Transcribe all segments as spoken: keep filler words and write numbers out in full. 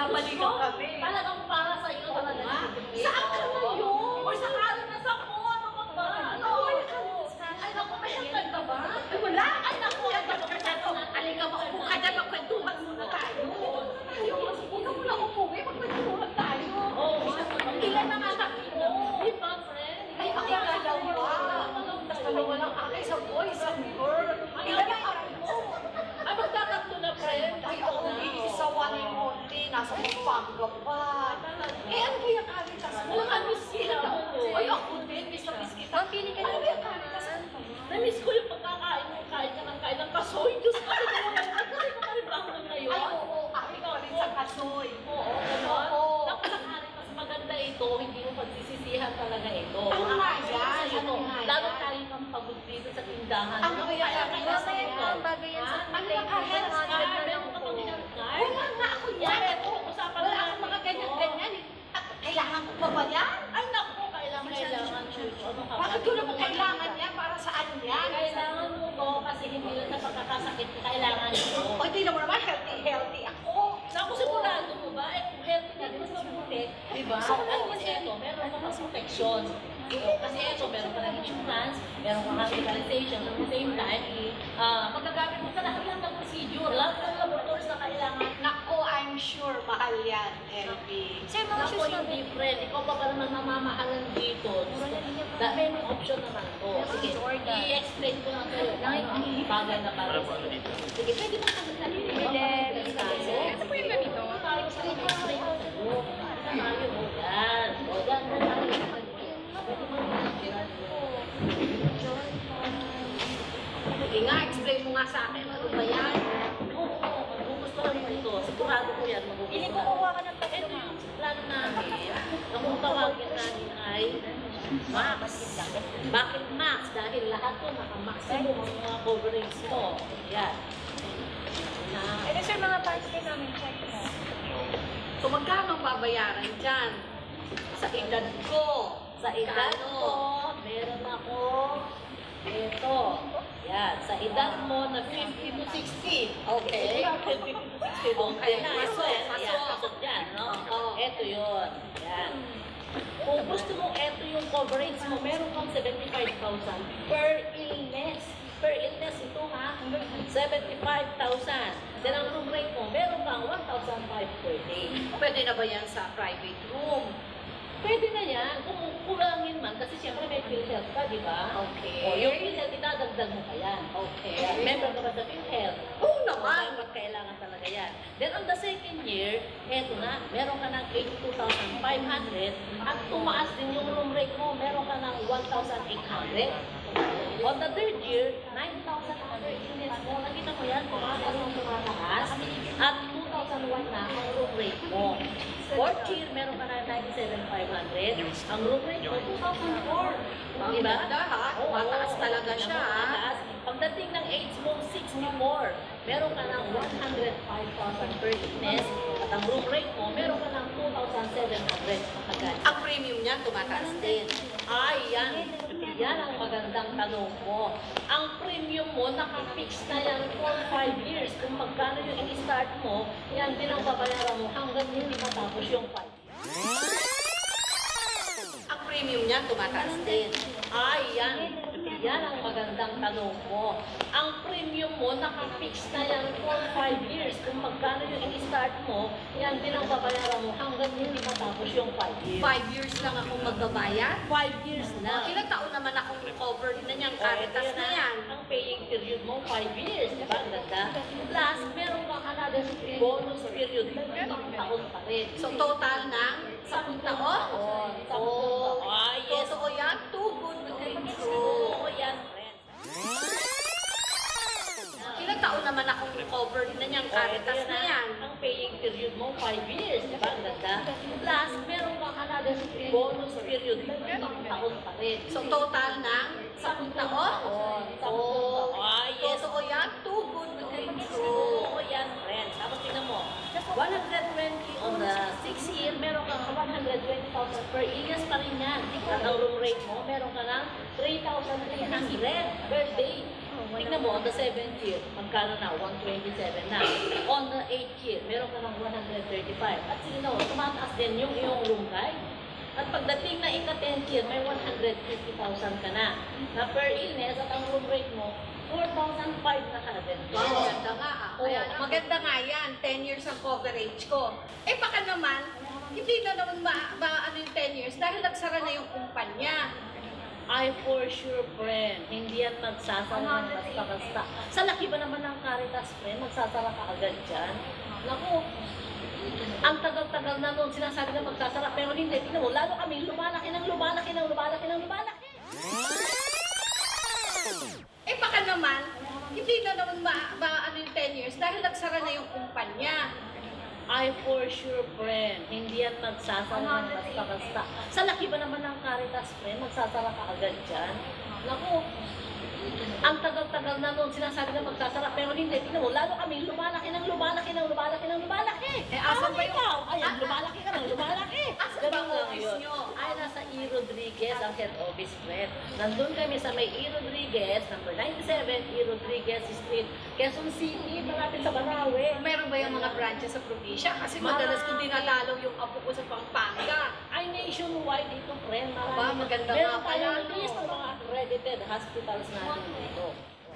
Nagkabalikan kami. Talagang para sa iyo talaga. Saan ka ngayon? Or sa kalan na sa ko, ano ka ba? Ano? Ay, naku, may hanggan ka ba? Ay, wala. Ay, naku, ay, naku, Alin ka, maupo ka dyan, magkwentuhan muna tayo. Ayaw, huwag ka muna umuwi, magkwentuhan tayo. Oo, Ilan ang anak mo? Di ba, friend? Ay, ako dalawa. Tapos dalawa lang ako, isang boy, isang girl. Ilan ang anak mo? Ay, magtatatlo na, friend. Ay, ako, isa, one and only, nasa Pampanga pa. Eh, ano ba yung Caritas mo? Walang amis sila mo. Ay, ako din, miss na miss kita. Pili ka Ano na ba yung Caritas mo? Na-miss ko yung pagkakain mo, kain ka ng kain ng kasoy. Diyos ko, kasi mo kasi mo rin bangon ngayon. Ay, oo, kahit ka rin sa kasoy. Oo, gano'n. Oo. Naku, sakari, mas maganda ito, hindi mo pagsisisihan talaga ito. Ano nga yan? Sa'yo Ano to. nga yan? Lalo tayong kang pagod dito sa tindahan. Ano ba yan? Kaya kaya sa ito. Bagay yan sa Ano yung Caritas? Meron ka pang health card? Wala nga ako yan. Ito, usapan Wala natin akong mga ito. ganyan-ganyan. At kailangan ko pa ba yan? Ay, naku, kailangan, kailangan. Ano ka ba? Bakit ko naman kailangan yan? Para saan yan? Kailangan mo to kasi hindi lang sa pagkakasakit kailangan mo. O, hindi naman naman healthy-healthy ako. Naku, sigurado mo ba? Eh, kung healthy ka, di mas mabuti. Diba? So, At kasi ito, meron ka pang protection. Kasi ito, meron ka ng insurance, meron ka hospitalization, at the same time, ah, magagamit mo sa lahat lang ng procedure, lahat ng laboratories na kailangan. Nako, I'm sure mahal yan, L B. Sir, mga Naku, shoes na hindi friend, ikaw pa ba naman namamahalan dito? Dahil may mga option naman to. Sige, i-explain ko lang sa'yo kung ano ang bagay na para sa'yo. Sige, pwede mo kami kanina. Ano po yung ganito? Tayo sa mga tayo. Tayo mo yan. O, yan na tayo. Pwede mo yan. Sige nga, explain mo nga sa akin. Ano ba yan? Oo, kung gusto mo ito, sigurado ko yan magugustuhan. Hindi ko kuha ka ng Ito yung plano namin, na kung tawagin namin ay max. Bakit max? Dahil lahat to naka-maximum ang mga coverage mo. Yan. Na, Ano sir, mga parts din namin check mo. So, magkano babayaran dyan? Sa edad ko. sa edad ko, meron ako ito. Yan, sa edad mo na fifty to sixty. Okay. fifty to sixty. Okay, Pasok, Yan, pasok. pasok yan, no? Oo. Ito yun. Yan. Kung gusto mo, ito yung coverage mo, meron kang seventy-five thousand per illness. Per illness ito ha, seventy-five thousand. Then ang room rate mo, meron kang one thousand five per day. Pwede na ba yan sa private room? Pwede na yan, kung kulangin man, kasi siyempre may PhilHealth ka, di ba? Okay. O, yung PhilHealth, itadagdag mo pa yan. Okay. Member ka ba sa PhilHealth? Oo naman. Okay, kailangan talaga yan. Then on the second year, eto na, meron ka ng eighty-two thousand five hundred at tumaas din yung room rate mo, meron ka ng one thousand eight hundred. On the third year, nine thousand other units mo. Nakita mo yan, tumaas ang tumataas. At two thousand one na ang room rate mo. Fourth year, meron ka na ninety-seven thousand five hundred. Ang room rate mo, two thousand four. Ang Diba? ganda, ha? Mataas talaga siya, ha? Mataas. Pagdating ng age mo, sixty-four, meron ka ng one hundred five thousand per illness. At ang room rate mo, meron ka ng two thousand seven hundred agad. Ang premium niya tumataas din. Ay, yan. Yan ang magandang tanong mo. Ang premium mo, nakafix na yan for five years. Kung magkano yung i-start mo, yan din ang babayaran mo hanggang hindi matapos yung five years. Ang premium niya tumataas din. Ay, yan. Yan ang magandang tanong mo. Ang premium mo, nakafix na yan for five years. Kung magkano yung i-start mo, yan din ang babayaran mo hanggang hindi matapos yung five years. Five years lang akong magbabayad. Five years na. Ilang taon naman akong covered na niyang Caritas na yan. Ang paying period mo, five years. Diba? Ang ganda. Plus, meron kang another bonus period. Tatlong taon pa rin. So, total ng sampung taon? Oo. Oh, Ah, yes. totoo yan. Too good to be true. Oo, yan, friend. Ilang taon naman akong covered na niyang Caritas na yan. Ang paying period mo, five years. Diba? Ang ganda. Plus, meron kang another bonus period. Tatlong taon pa rin. So, total ng sampung taon? Oo. Oh, Ah, yes. totoo yan. Too good to be true. Oo, yan, friend. Tapos tingnan mo, one hundred twenty on the sixth year, meron kang one hundred twenty thousand per illness pa rin yan. At ang room rate mo, meron ka ng three thousand three hundred per day. Tingnan mo, on the seventh year, magkano na? one twenty-seven na. On the eighth year, meron ka ng one thirty-five. At sige na, tumataas din yung iyong room guide. At pagdating na ika-tenth year, may one hundred fifty thousand ka na. Na per illness at ang room rate mo, four thousand five na ka din. Wow, maganda nga ah. Kaya, Oo. maganda nga yan, ten years ang coverage ko. Eh baka naman, hindi na naman ma, ma ano yung ten years dahil nagsara na yung kumpanya. I for sure, friend, hindi yan magsasara ng basta-basta. Sa laki ba naman ng Caritas, friend, magsasara ka agad dyan? Naku, ang tagal-tagal na noon sinasabi na magsasara, pero hindi. Tingnan mo, lalo kami lumalaki ng lumalaki ng lumalaki ng lumalaki. Eh baka naman, hindi na naman ma, ma ano yung ten years dahil nagsara na yung kumpanya. I for sure, friend, hindi yan magsasara ng basta-basta. Sa laki ba naman ng Caritas, friend, magsasara ka agad dyan? Naku, ang tagal-tagal na noon sinasabi na magsasara, pero hindi. Tingnan mo, lalo kami lumalaki ng lumalaki ng lumalaki ng lumalaki. Eh, asan Ah, ba yung- ikaw? Ayan, lumalaki ka ng lumalaki. Asan ba Ganun ang lang office yun. nyo? Ay, nasa E. Rodriguez ang head office, friend. Nandun kami sa may E. Rodriguez, number ninety-seven, E. Rodriguez Street, Quezon City, malapit sa Banawe. Meron ba yung mga branches sa probinsya? Kasi madalas ko dinadalaw yung apo ko sa Pampanga. Ay, nationwide dito, friend. Marami. Aba, maganda nga Meron pala, tayong no? list ng mga accredited hospitals natin dito.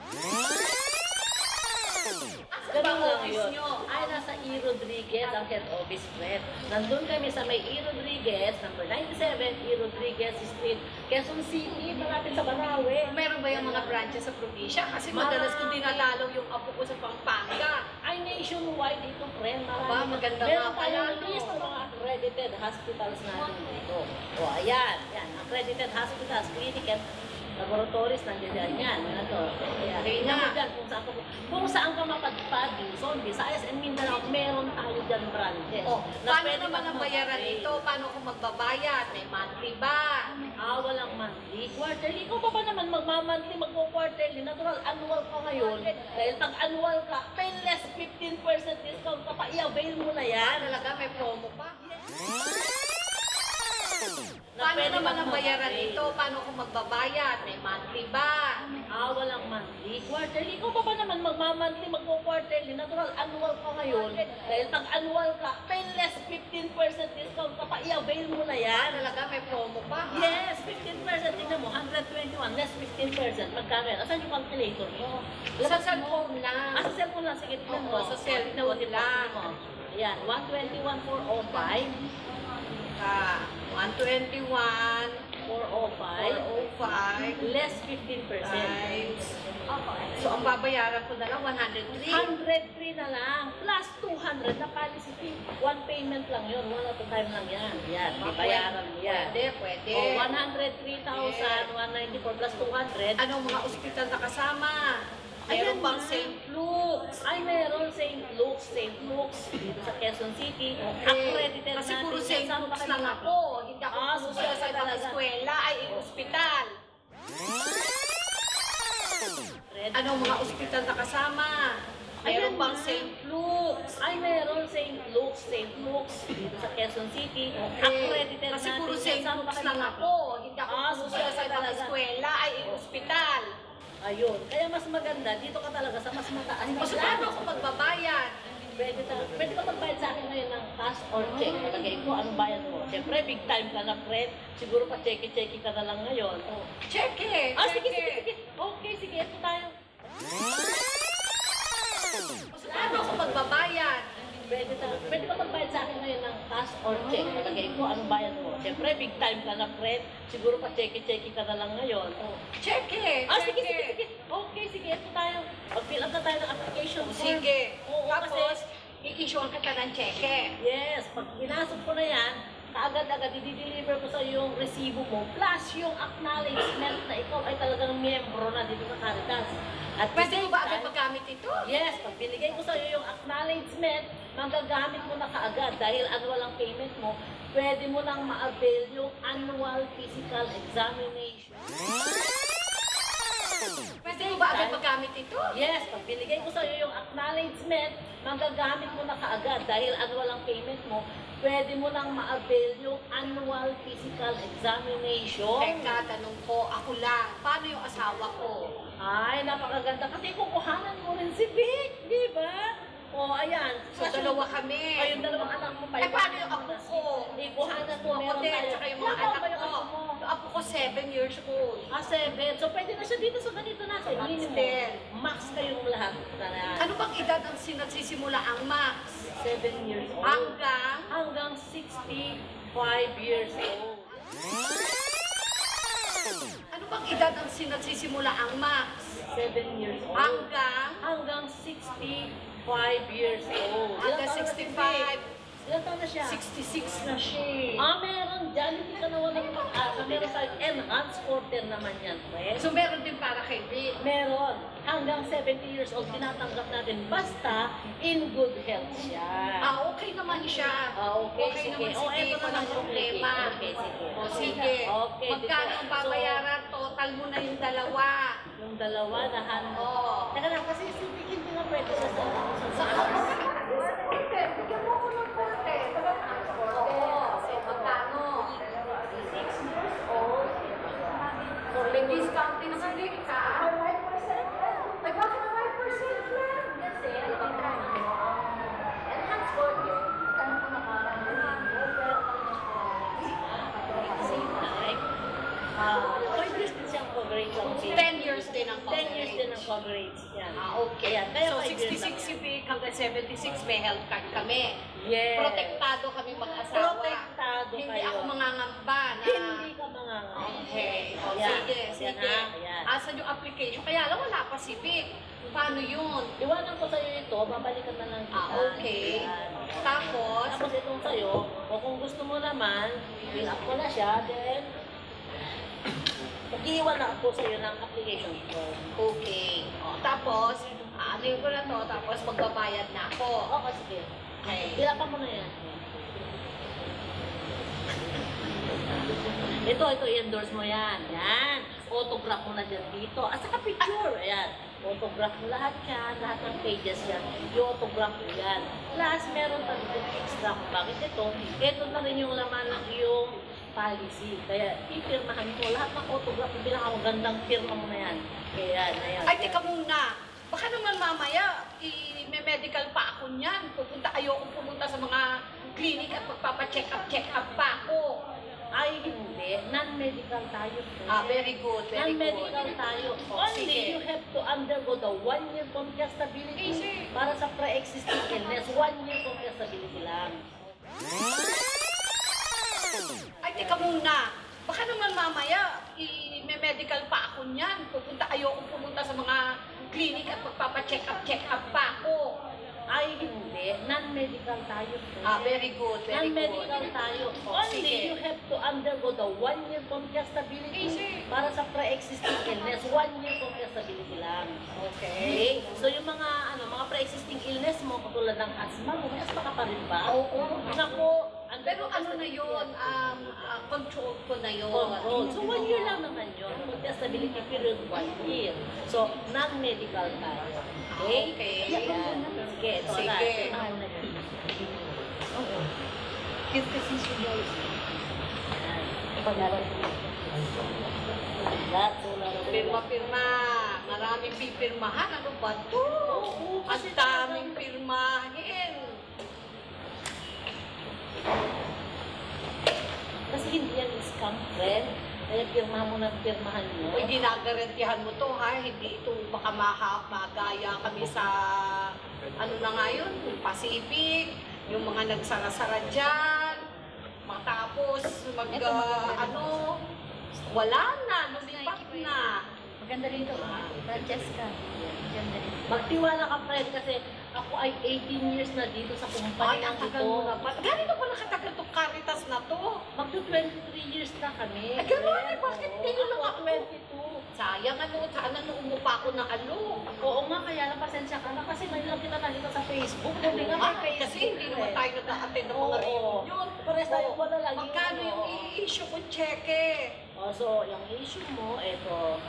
Asan ba Ganun ang lang office yun. nyo? Ay, nasa E. Rodriguez ang head office, friend. Nandun kami sa may E. Rodriguez, number ninety-seven, E. Rodriguez Street, Quezon City, malapit sa Banawe. Meron ba yung mga branches sa probinsya? Kasi madalas ko dinadalaw yung apo ko sa Pampanga. Ay, nationwide dito, friend. Marami. Aba, maganda Meron nga pala, tayong no? list ng mga accredited hospitals natin dito. O, ayan. Yan, accredited hospitals, clinic, and laboratories, nandiyan yan. Ano to? Ayan. Okay Tingnan mo na. dyan kung saan ka, kung saan ka mapadpad, Luzon, Visayas, and Mindanao, meron tayo dyan branches. Oh, na paano pwede naman ang bayaran mag-avail. nito? Paano ko magbabayad? May monthly ba? Ah, walang monthly. Quarterly. Ikaw pa ba naman magmamonthly, magpo-quarterly? Natural, annual ka ngayon. Dahil pag annual ka, may less fifteen percent discount ka pa. I-avail mo na Ah, yan. talaga may promo pa? Na Paano pwede naman ang bayaran mag-avail. nito? Paano ko magbabayad? May monthly ba? Ah, walang monthly. Quarterly. Ikaw pa ba naman magmamonthly, magpo-quarterly? Natural, annual ka ngayon. Dahil pag annual ka, may less fifteen percent discount ka pa. I-avail mo na Ah, yan. talaga may promo pa? Yes, fifteen percent. Tingnan mo, one hundred twenty-one less fifteen percent. Magkano yan? Asan yung calculator mo? Sa cellphone Ah, lang. sa cellphone lang. Sige, tingnan mo. Oo, sa cellphone Tingnan mo, lang. tingnan mo. Ayan, one twenty-one, four oh five. Ah, one twenty-one, four oh four five. oh five, Less fifteen percent. times. So, ang babayaran ko na lang, one hundred three. one hundred three na lang. Plus two hundred na policy fee. One payment lang yun. One at a time lang yan. Yan, babayaran mo yan. Pwede, pwede. Oh, one hundred three thousand one hundred ninety-four plus two hundred. Anong mga ospital na kasama? Ayan Meron bang na. Saint Luke's? Ay, meron Saint Luke's, Saint Luke's dito sa Quezon City. Accredited Kasi natin puro yan. Saint Saan ba Luke's kayo lang lumapit? ako. Hindi ako Ah, pumunta social sa ibang talaga. eskwela ay ospital. Red. Anong mga ospital na kasama? Meron Ayan bang na. Saint Luke's? Ay, meron Saint Luke's, Saint Luke's dito sa Quezon City. Accredited Kasi natin puro yan. Saint Saan ba Luke's kayo lang lumapit? ako. Hindi ako Ah, pumunta social sa ibang talaga. eskwela ay ospital. Ayun. Kaya mas maganda, dito ka talaga sa mas mataas. O so, paano ako magbabayad? Pwede, ta, pwede ka magbayad sa akin ngayon ng cash or check. Palagay ko, anong bayad mo? Siyempre, big time ka na, friend. Siguro pa checky-checky ka na lang ngayon. Oh. Check eh. Ah, check sige, sige, eh. sige. Okay, sige, ito tayo. O so, paano ako magbabayad? Pwede, ta, pwede ka magbayad sa akin ngayon ng cash or check. Palagay ko, anong bayad mo? Siyempre, big time ka na, friend. Siguro pa checky-checky ka na lang ngayon. Oh. Check eh. Ah, check sige, sige, eh. sige. Okay, sige, ito tayo. Mag-fill up na tayo ng application form. Sige. Oo, Tapos, kasi- i-issue kita ng cheque. Yes, pag pinasok ko na yan, kaagad-agad i-deliver ko sa yung resibo mo, plus yung acknowledgement na ikaw ay talagang miyembro na dito sa Caritas. At the Pwede same mo ba agad time- magamit ito? Yes, pag binigay ko sa iyo yung acknowledgement, magagamit mo na kaagad dahil annual ang payment mo, pwede mo nang ma-avail yung annual physical examination. Pwede mo ba agad magamit ito? Yes, pag binigay ko sa iyo yung acknowledgement, magagamit mo na kaagad dahil annual ang payment mo, pwede mo nang ma-avail yung annual physical examination. Teka, tanong ko, ako lang, paano yung asawa ko? Ay, napakaganda. Kasi kukuhanan mo rin si Vic, di ba? O, ayan. So, dalawa kami. Ay, yung dalawang anak mo pa. Eh, paano yung apo ko? Ikuhanan mo, Ako meron din, tayo. tsaka yung mga Ilan taon anak ba yung ko. apo mo? Yung apo ko, seven years old. Ah, seven. So, pwede na siya dito sa ganito natin. Max Minimum. ten. Max kayong lahat. Ano bang edad ang sinagsisimula ang max? Seven years old. Hanggang? Hanggang sixty-five years old. Ano bang edad ang sinagsisimula ang max? Seven years old. Hanggang? Hanggang sixty-five years old. Hanggang Ilang taon na si sixty-five. Vic? Ilang taon na siya? sixty-six na siya. Ah, meron dyan. Hindi ka nawalan ng pag-asa. Meron tayong enhanced quarter naman yan, friend. So, meron din para kay Vic. Meron. Hanggang seventy years old, tinatanggap natin. Basta, in good health siya. Ah, okay naman siya. Ah, okay, Okay sige. naman si Oh, Vic, eto walang naman, problema. Okay, sige. O, sige. Okay, Magkano dito. ang babayaran? Total mo na yung dalawa. Yung dalawa na hand. Oo. Teka lang, kasi si Vic hindi nga pwede sa sa Sa korte, bigyan mo ko ng korte. Oo. So, magkano? six years old. So, may discount din sa Vic, ha? five percent lang. Ay, bakit five percent lang? Kasi, ano ba ka? Enhanced quarter. Kano ko nakaraan? At the same time, ah, five years din siyang coverage lang. ten years din ang ten years din ang coverage. coverage yan. Ah, okay. Ayan, kaya So, five years sixty-six lang si yan. Vic, hanggang seventy-six may health card kami. Yes. Protektado kami mag-asawa. Protektado Hindi kayo. ako mangangamba na... Hindi ka mga Okay. O, Ayan. sige, Ayan sige. ha, ayan. Asan yung application? Kaya lang wala pa si Vic. Paano yun? Iwanan ko sa'yo ito, babalikan na lang kita. Ah, okay. Ayan. Tapos, Tapos itong sa'yo, o kung gusto mo naman, fill up ko na siya, then, mag-iwan na ako sa'yo ng application form. okay. O, tapos, ano ko na to, tapos magbabayad na ako. Okay, sige. Okay. Fill up mo na yan. Ito, ito, i-endorse mo yan. Yan. Autograph mo na dyan dito. At saka picture. Ayan. Autograph mo lahat yan. Lahat ng pages yan. I-autograph mo yan. Plus, meron pa dito extra. Bakit ito? Ito na rin yung laman ng iyong policy. Kaya, ipirmahan mo. Lahat ng autograph, pinakamagandang pirma mo na yan. Kaya, yan. Ayan. Ay, teka muna. Baka naman mamaya, i-medical pa ako niyan. Pupunta, ayokong pumunta sa mga clinic at magpapacheck up, check up pa ako. Ay, hindi. Non-medical tayo. Ah, very good, very Non-medical good. tayo. Oh, Only sige. you have to undergo the one-year contestability Easy. para sa pre-existing illness. One-year contestability lang. Ay, teka muna. Baka naman mamaya, i-medical pa ako niyan. Pupunta, ayokong pumunta sa mga clinic at magpapacheck up, check up pa ako. Ay, hindi. Non-medical tayo. Ah, very good, very Non-medical good. tayo. Oh, Only sige. you have to undergo the one-year contestability Easy. para sa pre-existing illness. One-year contestability lang. Okay. So yung mga ano, mga pre-existing illness mo, katulad ng asthma mo, may asthma ka pa rin ba? Oo. Naku, ang Pero ano na yun, um, uh, control ko na yun. control. So one year lang naman yun. Contestability period, one year. So non-medical tayo. Okay? Okay. Yan. Sige, ito Sige. na. Ito na muna yan. Cute kasi si Joyce. Yan. Pag-aral mo. That's all. Pirma-pirma. Maraming pipirmahan. Ano ba ito? Oo, Ang kasi daming pirmahin. Kasi hindi yan scam, friend. Kaya pirma mo ng pirmahan mo. Uy, ginagarantihan mo to, ha? Hindi ito baka maha, magaya kami sa, ano na nga yun, yung Pacific, yung mga nagsara-sara dyan, matapos mag, Ito, ah, maganda. ano, wala na, lumipat na. Maganda rin ito. Francesca. Maganda rin. Magtiwala ka, friend, kasi ako ay eighteen years na dito sa Ay, kumpanya ang ito. tagal mo na pa. Ganito pa nakatagal itong Caritas na to. Magto twenty-three years na kami. Ay, ganun, friend. eh, bakit Oo, hindi nyo lang ako ako? twenty-two. Sayang ano, sana nung umupa ako ng ano. Oo nga, kaya lang pasensya ka na kasi may lang kita nakita sa Facebook. Hindi nga may Ah, Facebook. kasi hindi naman tayo nag-attend ng mga Oo. reunion. Pares tayo Oo. wala lagi. Magkano yung Oo. i-issue ko cheque? Oh, so, yung issue mo, ito,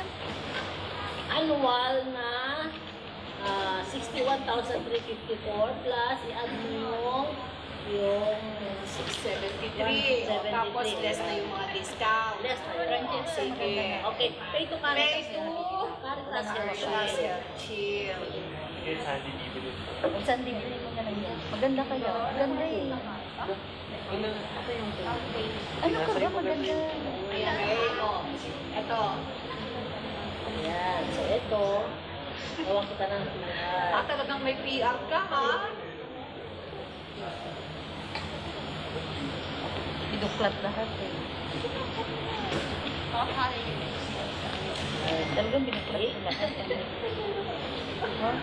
annual na ah, sixty-one thousand three hundred fifty-four plus i-add mo yung yung six seventy-three. O, tapos less na yung mga discount. less na yun. Sige. Okay, pay to Caritas. Pay to? Caritas Plus na Health Plus Shield. Health Shield. Kung saan bibili mo na lang yan. Maganda kaya. Maganda eh. Ako yung Ano ka ba? Maganda. Ayan, eh, oh. Ito. Ayan. So, ito. Gawa kita ng Ah, talagang may P R ka, ha? Iduklat lahat eh. Uh, Talagang binuklat ko lahat. Ha?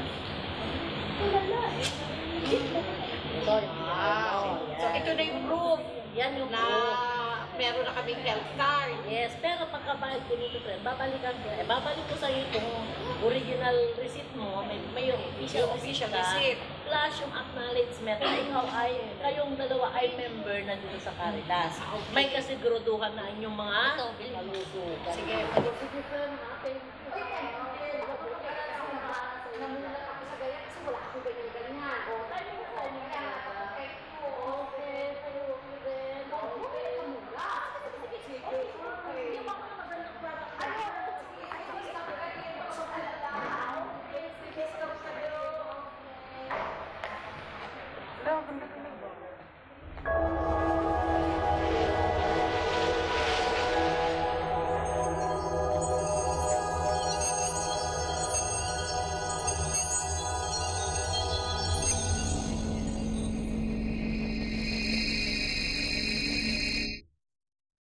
Sorry. Wow. So, ito na yung proof Yan yung na meron na kaming health card. Yes, pero pagkabayad ko nito, friend, babalikan ko, eh, babalik ko sa iyo itong original receipt mo, may, may official, Yung official receipt ka, receipt. plus yung acknowledgement na ikaw ay, kayong dalawa ay member na dito sa Caritas. May kasiguraduhan na inyong mga Ito, bilhin mo. malusugan. Sige, Sige, friend, natin.